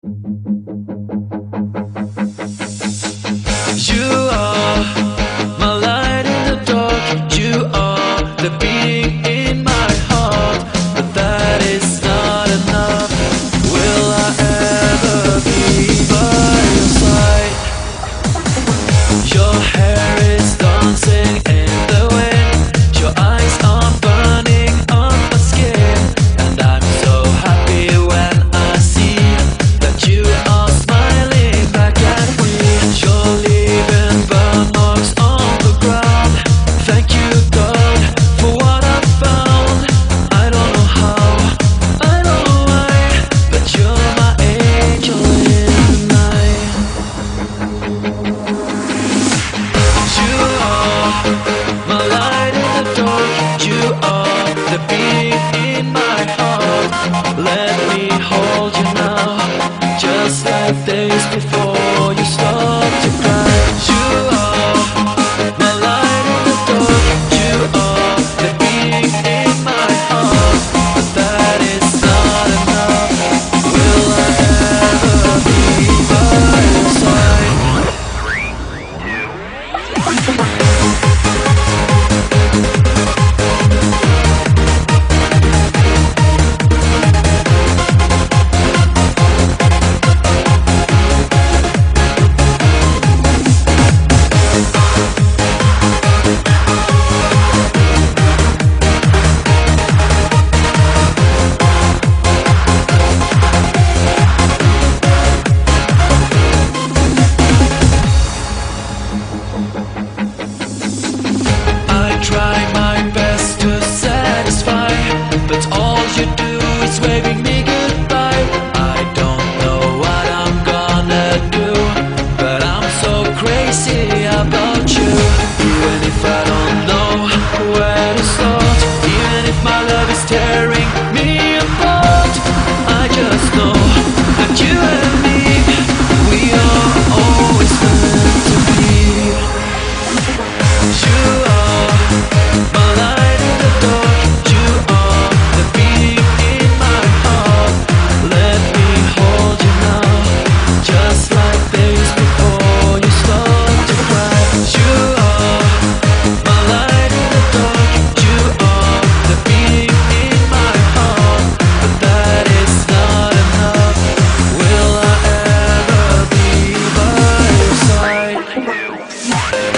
You are my light in the dark. You are the beating in my heart. But that is not enough. Will I ever be by your side? Your hair is dancing in the wind. Your eyes are burning on my skin. And I'm so happy when I see that you are smiling back at me. You're leaving burn marks on the ground. Thank you, God, for what I found. I don't know how, I don't know why, but you're my angel in the night. You are my light in the dark. You are the beat in my heart. Let me hold you now, just like days before you start to cry. You are my light in the dark. You are the beat in my heart. But that is not enough. Will I ever be by your side? I try my best to satisfy, but all you do is waving me goodbye. I don't know what I'm gonna do, but I'm so crazy about you. Even if I don't know where to start, even if my love is tearing me apart, I just know that you and me, we are always meant to be. You are my light in the dark. You are the beat in my heart. Let me hold you now, just like days before you start to cry. You are my light in the dark. You are the beat in my heart. But that is not enough. Will I ever be by your side?